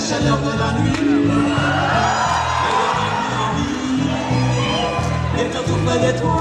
chaleur de la nuit. Et quand tout près de toi,